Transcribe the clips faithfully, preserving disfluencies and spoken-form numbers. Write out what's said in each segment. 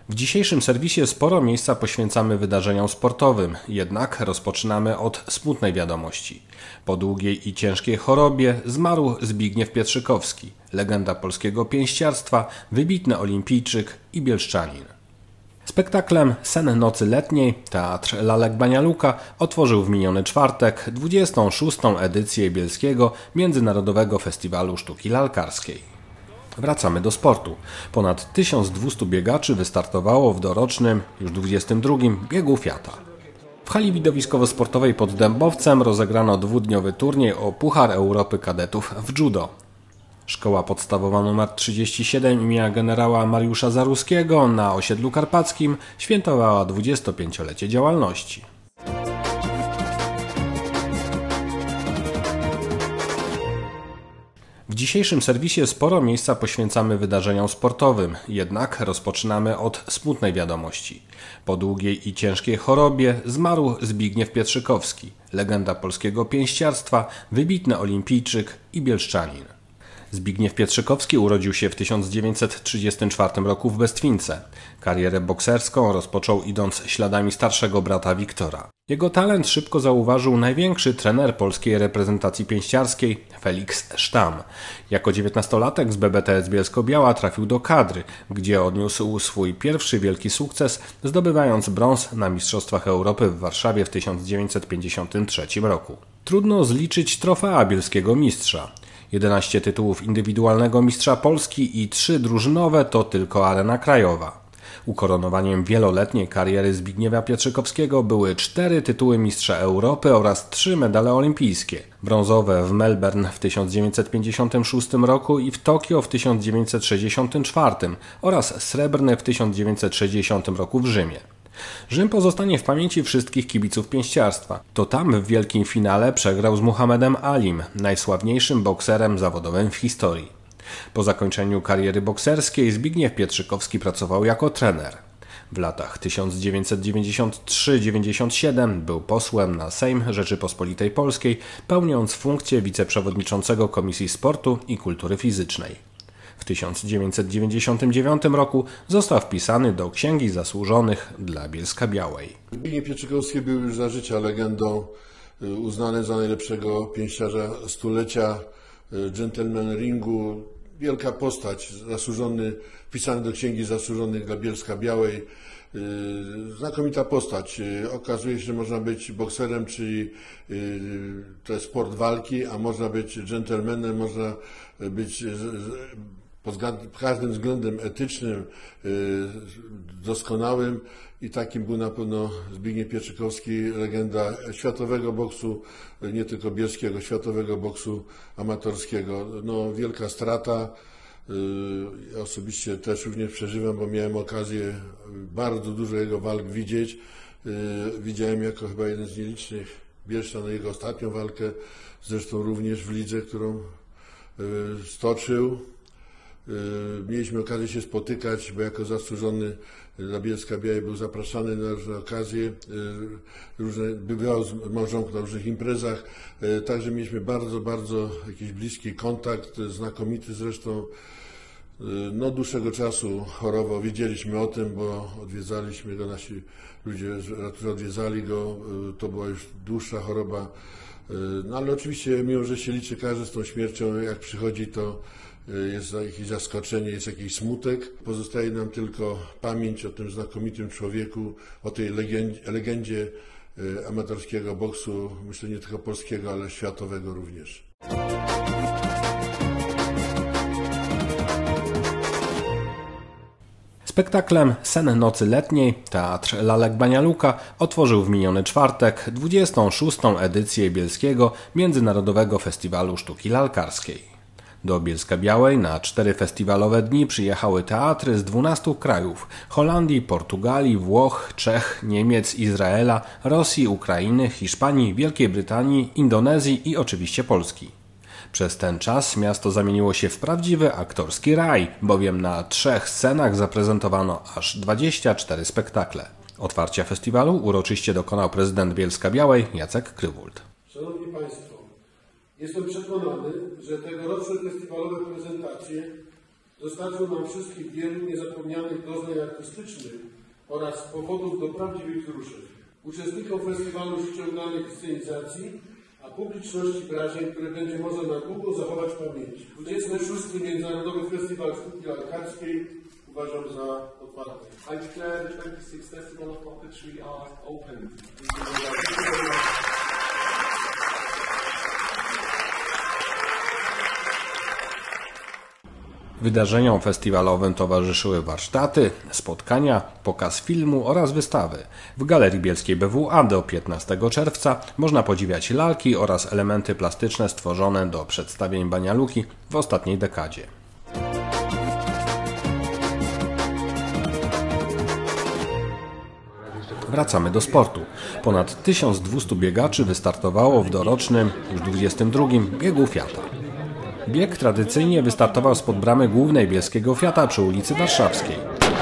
W dzisiejszym serwisie sporo miejsca poświęcamy wydarzeniom sportowym, jednak rozpoczynamy od smutnej wiadomości. Po długiej i ciężkiej chorobie zmarł Zbigniew Pietrzykowski, legenda polskiego pięściarstwa, wybitny olimpijczyk i bielszczanin. Spektaklem Sen nocy letniej Teatr Lalek Banialuka otworzył w miniony czwartek dwudziestą szóstą edycję Bielskiego Międzynarodowego Festiwalu Sztuki Lalkarskiej. Wracamy do sportu. Ponad tysiąc dwieście biegaczy wystartowało w dorocznym, już dwudziestym drugim biegu Fiata. W hali widowiskowo-sportowej pod Dębowcem rozegrano dwudniowy turniej o Puchar Europy Kadetów w judo. Szkoła podstawowa nr trzydzieści siedem imienia generała Mariusza Zaruskiego na osiedlu karpackim świętowała dwudziestopięciolecie działalności. W dzisiejszym serwisie sporo miejsca poświęcamy wydarzeniom sportowym, jednak rozpoczynamy od smutnej wiadomości. Po długiej i ciężkiej chorobie zmarł Zbigniew Pietrzykowski, legenda polskiego pięściarstwa, wybitny olimpijczyk i bielszczanin. Zbigniew Pietrzykowski urodził się w tysiąc dziewięćset trzydziestym czwartym roku w Bestwince. Karierę bokserską rozpoczął idąc śladami starszego brata Wiktora. Jego talent szybko zauważył największy trener polskiej reprezentacji pięściarskiej, Felix Sztam. Jako dziewiętnastolatek z B B T S Bielsko-Biała trafił do kadry, gdzie odniósł swój pierwszy wielki sukces, zdobywając brąz na Mistrzostwach Europy w Warszawie w tysiąc dziewięćset pięćdziesiątym trzecim roku. Trudno zliczyć trofea bielskiego mistrza. jedenaście tytułów indywidualnego mistrza Polski i trzy drużynowe to tylko arena krajowa. Ukoronowaniem wieloletniej kariery Zbigniewa Pietrzykowskiego były cztery tytuły mistrza Europy oraz trzy medale olimpijskie. Brązowe w Melbourne w tysiąc dziewięćset pięćdziesiątym szóstym roku i w Tokio w tysiąc dziewięćset sześćdziesiątym czwartym oraz srebrny w tysiąc dziewięćset sześćdziesiątym roku w Rzymie. Rzym pozostanie w pamięci wszystkich kibiców pięściarstwa. To tam w wielkim finale przegrał z Muhammedem Alim, najsławniejszym bokserem zawodowym w historii. Po zakończeniu kariery bokserskiej Zbigniew Pietrzykowski pracował jako trener. W latach tysiąc dziewięćset dziewięćdziesiątym trzecim do dziewięćdziesiątego siódmego był posłem na Sejm Rzeczypospolitej Polskiej, pełniąc funkcję wiceprzewodniczącego Komisji Sportu i Kultury Fizycznej. W tysiąc dziewięćset dziewięćdziesiątym dziewiątym roku został wpisany do Księgi Zasłużonych dla Bielska-Białej. Zbigniew Pietrzykowski był już za życia legendą, uznany za najlepszego pięściarza stulecia, dżentelmen ringu, wielka postać, zasłużony, wpisany do Księgi Zasłużonych dla Bielska-Białej. Znakomita postać. Okazuje się, że można być bokserem, czyli to jest sport walki, a można być dżentelmenem, można być pod każdym względem etycznym, doskonałym i takim był na pewno Zbigniew Pietrzykowski, legenda światowego boksu, nie tylko bielskiego, światowego boksu amatorskiego. No, wielka strata. Ja osobiście też również przeżywam, bo miałem okazję bardzo dużo jego walk widzieć. Widziałem jako chyba jeden z nielicznych Bielszczan jego ostatnią walkę, zresztą również w lidze, którą stoczył. Mieliśmy okazję się spotykać, bo jako zasłużony dla Bielska-Białej był zapraszany na różne okazje, różne, bywał z małżonką na różnych imprezach, także mieliśmy bardzo, bardzo jakiś bliski kontakt, znakomity zresztą. No, dłuższego czasu chorował, wiedzieliśmy o tym, bo odwiedzaliśmy go, nasi ludzie, którzy odwiedzali go, to była już dłuższa choroba. No ale oczywiście, mimo że się liczy każdy z tą śmiercią, jak przychodzi, to jest jakieś zaskoczenie, jest jakiś smutek. Pozostaje nam tylko pamięć o tym znakomitym człowieku, o tej legendzie, legendzie amatorskiego boksu, myślę nie tylko polskiego, ale światowego również. Spektaklem Sen nocy letniej Teatr Lalek Banialuka otworzył w miniony czwartek dwudziestą szóstą edycję Bielskiego Międzynarodowego Festiwalu Sztuki Lalkarskiej. Do Bielska-Białej na cztery festiwalowe dni przyjechały teatry z dwunastu krajów: Holandii, Portugalii, Włoch, Czech, Niemiec, Izraela, Rosji, Ukrainy, Hiszpanii, Wielkiej Brytanii, Indonezji i oczywiście Polski. Przez ten czas miasto zamieniło się w prawdziwy aktorski raj, bowiem na trzech scenach zaprezentowano aż dwadzieścia cztery spektakle. Otwarcia festiwalu uroczyście dokonał prezydent Bielska-Białej Jacek Krywult. Szanowni Państwo, jestem przekonany, że tegoroczne festiwalowe prezentacje Dostarczył nam wszystkich wielu niezapomnianych doznań artystycznych oraz powodów do prawdziwych wzruszeń. Uczestnikom festiwalu życzę udanej scenizacji, a publiczności wrażeń, które będzie można na długo zachować w pamięci. dwudziesty szósty Międzynarodowy Festiwal Sztuki Lekarskiej uważam za otwarty. I declare the twenty-sixth Festival of Puppetry Art open. Wydarzeniom festiwalowym towarzyszyły warsztaty, spotkania, pokaz filmu oraz wystawy. W Galerii Bielskiej B W A do piętnastego czerwca można podziwiać lalki oraz elementy plastyczne stworzone do przedstawień Banialuki w ostatniej dekadzie. Wracamy do sportu. Ponad tysiąc dwieście biegaczy wystartowało w dorocznym, już dwudziestym drugim biegu Fiata. Bieg tradycyjnie wystartował spod bramy głównej bielskiego Fiata przy ulicy Warszawskiej.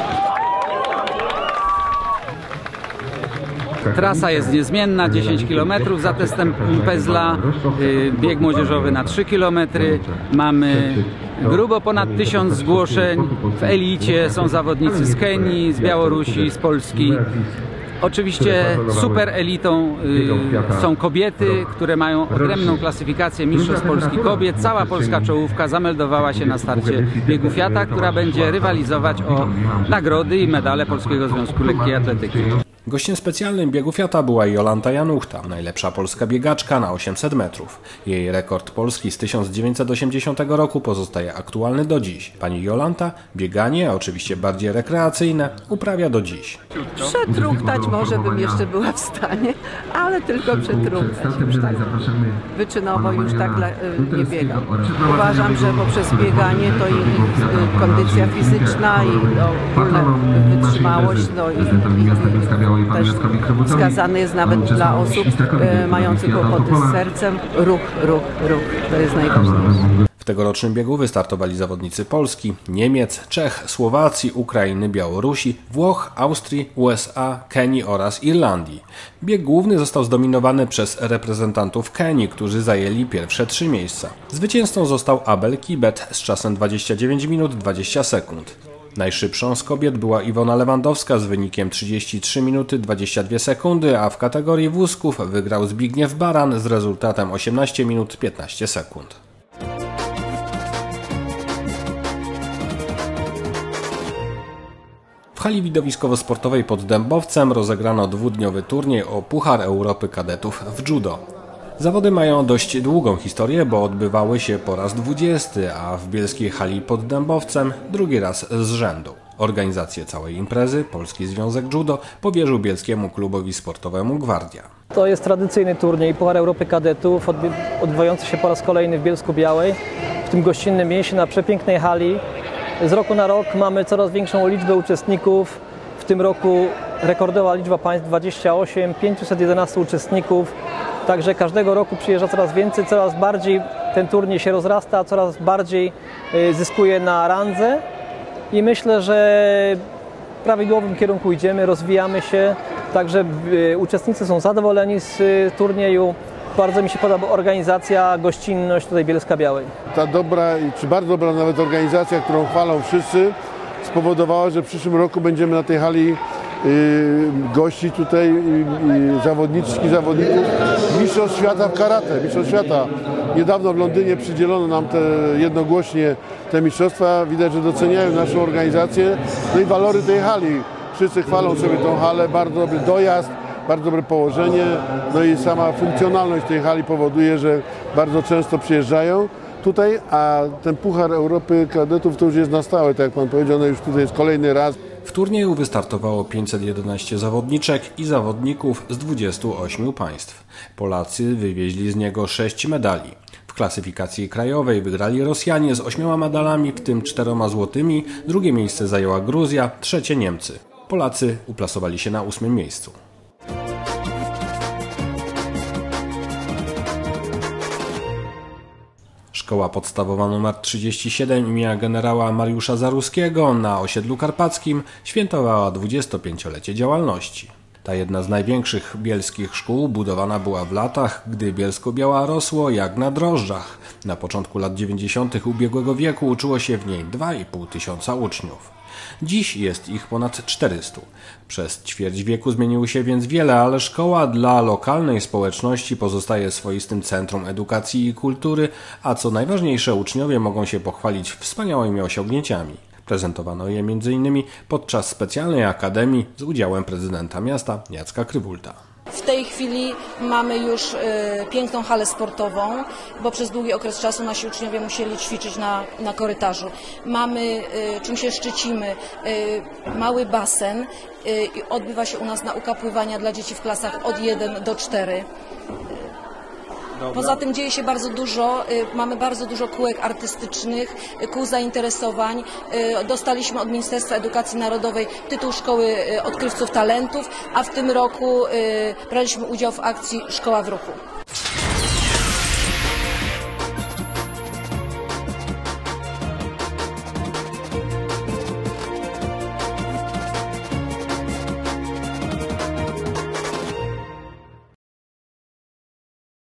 Trasa jest niezmienna, dziesięć kilometrów za testem Pezla, bieg młodzieżowy na trzy kilometry. Mamy grubo ponad tysiąc zgłoszeń. W elicie są zawodnicy z Kenii, z Białorusi, z Polski. Oczywiście super elitą y, są kobiety, które mają odrębną klasyfikację Mistrzostw Polski Kobiet. Cała polska czołówka zameldowała się na starcie biegu Fiata, która będzie rywalizować o nagrody i medale Polskiego Związku Lekkiej Atletyki. Gościem specjalnym biegu Fiata była Jolanta Januchta, najlepsza polska biegaczka na osiemset metrów. Jej rekord polski z tysiąc dziewięćset osiemdziesiątego roku pozostaje aktualny do dziś. Pani Jolanta bieganie, a oczywiście bardziej rekreacyjne, uprawia do dziś. Przetruchtać może bym jeszcze była w stanie, ale tylko przetruchtać. Już tak wyczynowo już tak nie biegam. Uważam, że poprzez bieganie to i kondycja fizyczna i ogólna wytrzymałość, no i, i też wskazany jest nawet dla osób e, mających kłopoty z sercem ruch, ruch, ruch. To jest najważniejsze. W tegorocznym biegu wystartowali zawodnicy Polski, Niemiec, Czech, Słowacji, Ukrainy, Białorusi, Włoch, Austrii, U S A, Kenii oraz Irlandii. Bieg główny został zdominowany przez reprezentantów Kenii, którzy zajęli pierwsze trzy miejsca. Zwycięzcą został Abel Kibet z czasem dwadzieścia dziewięć minut dwadzieścia sekund. Najszybszą z kobiet była Iwona Lewandowska z wynikiem trzydzieści trzy minuty dwadzieścia dwie sekundy, a w kategorii wózków wygrał Zbigniew Baran z rezultatem osiemnaście minut piętnaście sekund. W hali widowiskowo-sportowej pod Dębowcem rozegrano dwudniowy turniej o Puchar Europy Kadetów w judo. Zawody mają dość długą historię, bo odbywały się po raz dwudziesty, a w bielskiej hali pod Dębowcem drugi raz z rzędu. Organizację całej imprezy Polski Związek Judo powierzył bielskiemu klubowi sportowemu Gwardia. To jest tradycyjny turniej Puchar Europy Kadetów, odbywający się po raz kolejny w Bielsku-Białej, w tym gościnnym mieście na przepięknej hali. Z roku na rok mamy coraz większą liczbę uczestników. W tym roku rekordowa liczba państw dwadzieścia osiem, pięćset jedenaście uczestników. Także każdego roku przyjeżdża coraz więcej, coraz bardziej ten turniej się rozrasta, coraz bardziej zyskuje na randze i myślę, że w prawidłowym kierunku idziemy, rozwijamy się, także uczestnicy są zadowoleni z turnieju. Bardzo mi się podoba organizacja, gościnność tutaj Bielska-Białej. Ta dobra, czy bardzo dobra nawet organizacja, którą chwalą wszyscy, spowodowała, że w przyszłym roku będziemy na tej hali Yy, gości tutaj yy, zawodniczki, zawodników mistrzostw świata w karate, mistrzostw świata. Niedawno w Londynie przydzielono nam te, jednogłośnie te mistrzostwa. Widać, że doceniają naszą organizację, no i walory tej hali. Wszyscy chwalą sobie tą halę, bardzo dobry dojazd, bardzo dobre położenie, no i sama funkcjonalność tej hali powoduje, że bardzo często przyjeżdżają tutaj, a ten Puchar Europy Kadetów to już jest na stałe, tak jak pan powiedział, no już tutaj jest kolejny raz. W turnieju wystartowało pięćset jedenaście zawodniczek i zawodników z dwudziestu ośmiu państw. Polacy wywieźli z niego sześć medali. W klasyfikacji krajowej wygrali Rosjanie z ośmioma medalami, w tym czteroma złotymi, drugie miejsce zajęła Gruzja, trzecie Niemcy. Polacy uplasowali się na ósmym miejscu. Szkoła podstawowa nr trzydzieści siedem imienia generała Mariusza Zaruskiego na osiedlu karpackim świętowała dwudziestopięciolecie działalności. Ta jedna z największych bielskich szkół budowana była w latach, gdy Bielsko-Biała rosło jak na drożdżach. Na początku lat dziewięćdziesiątych ubiegłego wieku uczyło się w niej dwa i pół tysiąca uczniów. Dziś jest ich ponad czterystu. Przez ćwierć wieku zmieniło się więc wiele, ale szkoła dla lokalnej społeczności pozostaje swoistym centrum edukacji i kultury, a co najważniejsze, uczniowie mogą się pochwalić wspaniałymi osiągnięciami. Prezentowano je między innymi podczas specjalnej akademii z udziałem prezydenta miasta Jacka Krywulta. W tej chwili mamy już y, piękną halę sportową, bo przez długi okres czasu nasi uczniowie musieli ćwiczyć na, na korytarzu. Mamy, y, czym się szczycimy, y, mały basen. Y, odbywa się u nas nauka pływania dla dzieci w klasach od jeden do czterech. Poza tym dzieje się bardzo dużo, mamy bardzo dużo kółek artystycznych, kół zainteresowań. Dostaliśmy od Ministerstwa Edukacji Narodowej tytuł Szkoły Odkrywców Talentów, a w tym roku braliśmy udział w akcji Szkoła w ruchu.